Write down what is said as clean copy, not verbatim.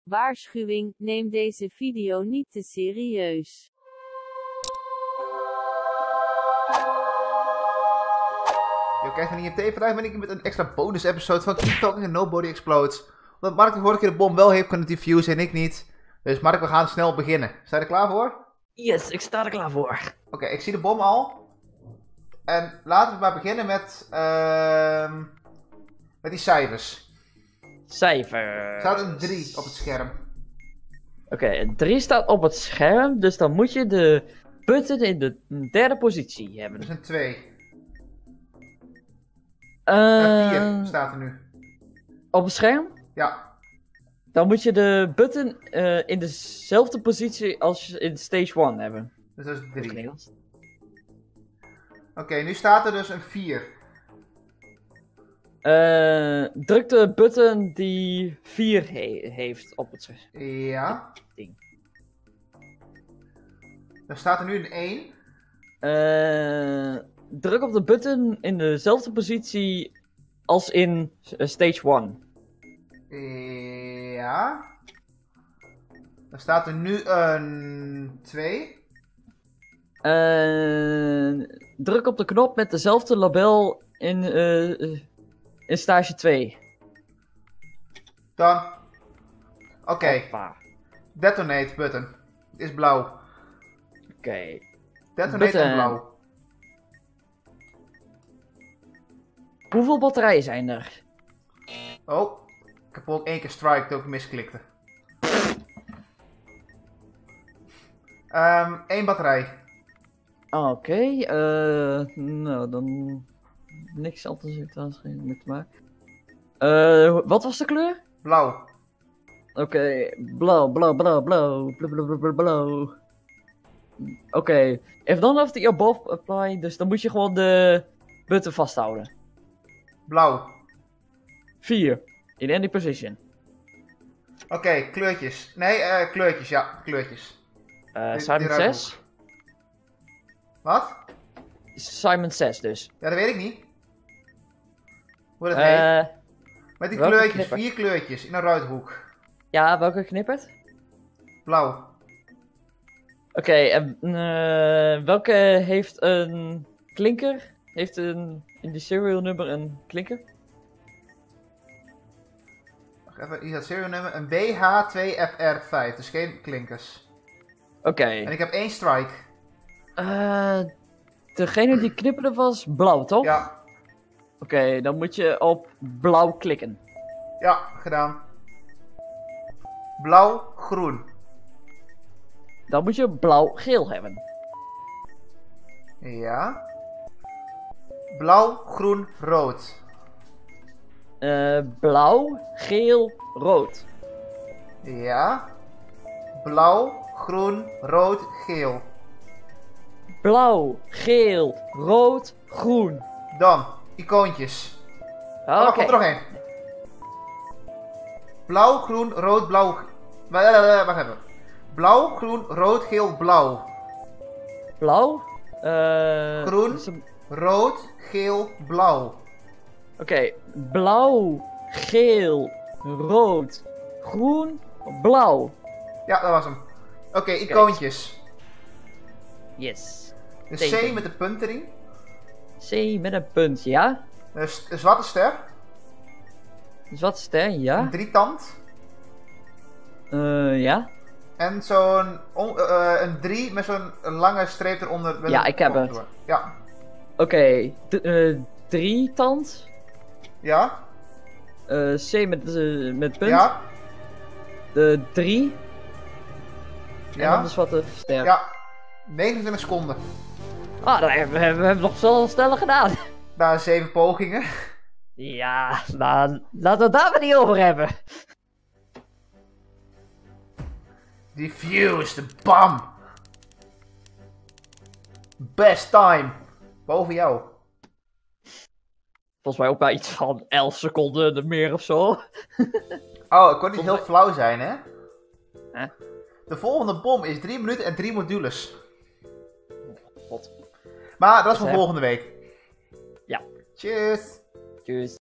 Waarschuwing, neem deze video niet te serieus. Yo, kijk naar IMT. Vandaag ben ik met een extra bonus episode van Keep Talking and Nobody Explodes. Omdat Mark de vorige keer de bom wel heeft kunnen diffusen en ik niet. Dus Mark, we gaan snel beginnen. Sta je er klaar voor? Yes, ik sta er klaar voor. Oké, ik zie de bom al. En laten we maar beginnen met die cijfers. Cijfer. Er staat een 3 op het scherm. Oké, een 3 staat op het scherm, dus dan moet je de button in de derde positie hebben. Dus een 2. 4 4 staat er nu. op het scherm? Ja. Dan moet je de button in dezelfde positie als in stage 1 hebben. Dus dat is In het 3. Engels. Oké, nu staat er dus een 4. Druk de button die 4 heeft op het scherm. Ja. Ding. Dan staat er nu een 1. Druk op de button in dezelfde positie als in stage 1. Ja. Dan staat er nu een 2. Druk op de knop met dezelfde label in stage 2. Dan. Oké. Hoppa. Detonate button. Is blauw. Oké. Detonate Button. en blauw. Hoeveel batterijen zijn er? Oh. Ik heb ook 1 keer strike toen ik misklikte. 1 batterij. Oké, nou dan niks anders mee te maken. Wat was de kleur? Blauw. Oké, blauw, blauw, blauw, blauw, blauw, blauw, blauw, blauw. Oké, if none of the above apply, dus dan moet je gewoon de button vasthouden. Blauw. 4, in any position. Oké, kleurtjes. Nee, kleurtjes, ja, kleurtjes. Simon die 6? Wat? Simon 6 dus. Ja, dat weet ik niet. Hoe dat heet. Met die welke kleurtjes, knipper? 4 kleurtjes in een ruithoek. Ja, welke knippert? Blauw. Oké, en welke heeft een klinker? Heeft in die serial nummer een klinker? Wacht even, hier staat serial nummer. Een BH2FR5, dus geen klinkers. Oké. En ik heb 1 strike. Degene die knipperde was blauw, toch? Ja, Oké, dan moet je op blauw klikken. ja, gedaan. Blauw, groen. Dan moet je blauw-geel hebben. Ja. Blauw, groen, rood. Blauw, geel, rood. Ja. Blauw, groen, rood, geel. Blauw, geel, rood, groen. Dan, icoontjes. Oké. Oh, komt er nog één. Blauw, groen, rood, blauw. Wacht even. Blauw, groen, rood, geel, blauw. Blauw. Groen. dus een- Rood, geel, blauw. Oké, blauw, geel, rood, groen, blauw. Ja, dat was hem. Oké, icoontjes. Yes. De C Teken. met de punt erin. C met een punt, ja? Een zwarte ster. Dus wat is er, ja? Een drietand. Ja? En zo'n een 3 met zo'n lange streep eronder. met Ja, een ik heb kop het. door. Ja. Oké, drie tand. Ja. C met punt. Ja. De 3. En dan Ja. de zwarte ster. Ja. 29 seconden. Ah, we hebben nog zo sneller gedaan. Na 7 pogingen. Ja, nou, laten we het daar maar niet over hebben. Diffused. Bam. Best time. Boven jou. Volgens mij ook bij iets van 11 seconden meer of zo. Oh, ik kon niet heel flauw zijn, hè? Hè? De volgende bom is 3 minuten en 3 modules. God. Maar dat is voor Hè? volgende week. Ja. Tjus. Tjus.